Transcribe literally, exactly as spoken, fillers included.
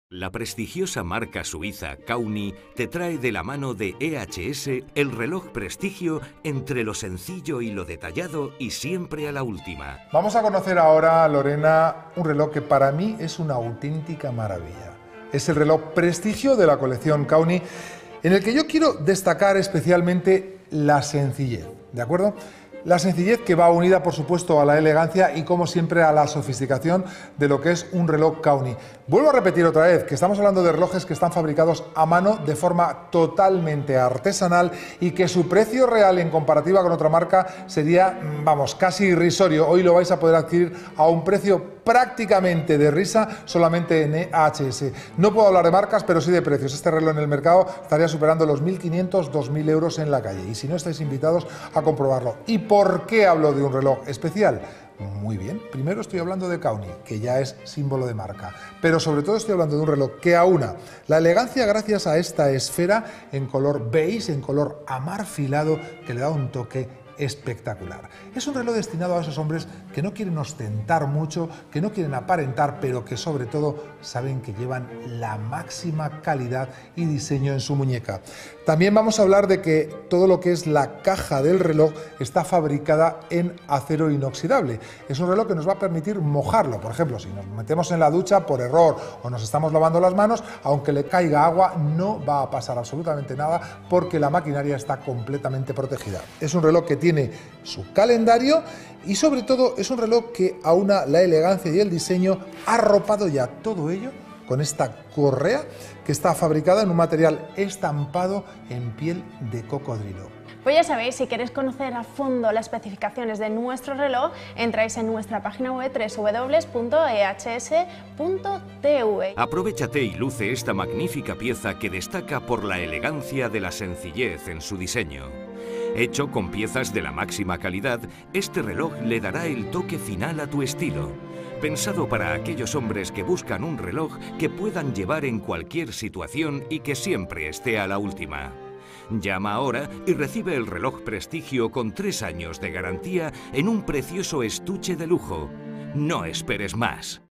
La prestigiosa marca suiza Kauni te trae de la mano de E H S el reloj prestigio entre lo sencillo y lo detallado y siempre a la última. Vamos a conocer ahora, Lorena, un reloj que para mí es una auténtica maravilla. Es el reloj prestigio de la colección Kauni, en el que yo quiero destacar especialmente la sencillez, ¿de acuerdo? La sencillez que va unida, por supuesto, a la elegancia y, como siempre, a la sofisticación de lo que es un reloj Kauni. Vuelvo a repetir otra vez que estamos hablando de relojes que están fabricados a mano de forma totalmente artesanal y que su precio real en comparativa con otra marca sería, vamos, casi irrisorio. Hoy lo vais a poder adquirir a un precio prácticamente de risa solamente en E H S. No puedo hablar de marcas, pero sí de precios. Este reloj en el mercado estaría superando los mil quinientos, dos mil euros en la calle. Y si no, estáis invitados a comprobarlo. ¿Y por qué hablo de un reloj especial? Muy bien, primero estoy hablando de Kauni, que ya es símbolo de marca, pero sobre todo estoy hablando de un reloj que aúna la elegancia gracias a esta esfera en color beige, en color amarfilado, que le da un toque espectacular. Es un reloj destinado a esos hombres que no quieren ostentar mucho, que no quieren aparentar, pero que sobre todo saben que llevan la máxima calidad y diseño en su muñeca. También vamos a hablar de que todo lo que es la caja del reloj está fabricada en acero inoxidable. Es un reloj que nos va a permitir mojarlo. Por ejemplo, si nos metemos en la ducha por error o nos estamos lavando las manos, aunque le caiga agua, no va a pasar absolutamente nada porque la maquinaria está completamente protegida. Es un reloj que tiene su calendario y sobre todo es un reloj que aúna la elegancia y el diseño, arropado ya todo ello con esta correa que está fabricada en un material estampado en piel de cocodrilo. Pues ya sabéis, si queréis conocer a fondo las especificaciones de nuestro reloj, entráis en nuestra página web doble u doble u doble u punto e hache ese punto te ve. Aprovechate y luce esta magnífica pieza que destaca por la elegancia de la sencillez en su diseño. Hecho con piezas de la máxima calidad, este reloj le dará el toque final a tu estilo. Pensado para aquellos hombres que buscan un reloj que puedan llevar en cualquier situación y que siempre esté a la última. Llama ahora y recibe el reloj prestigio con tres años de garantía en un precioso estuche de lujo. No esperes más.